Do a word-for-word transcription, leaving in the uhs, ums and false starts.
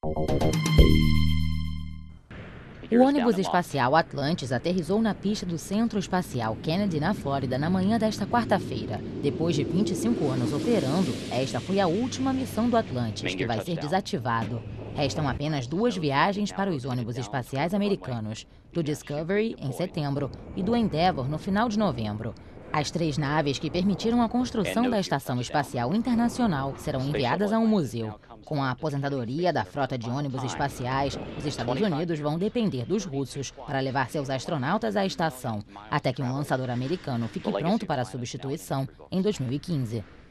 O ônibus espacial Atlantis aterrissou na pista do Centro Espacial Kennedy, na Flórida, na manhã desta quarta-feira. Depois de vinte e cinco anos operando, esta foi a última missão do Atlantis, que vai ser desativado. Restam apenas duas viagens para os ônibus espaciais americanos, do Discovery, em setembro, e do Endeavour, no final de novembro. As três naves que permitiram a construção da Estação Espacial Internacional serão enviadas a um museu. Com a aposentadoria da frota de ônibus espaciais, os Estados Unidos vão depender dos russos para levar seus astronautas à estação, até que um lançador americano fique pronto para a substituição em dois mil e quinze.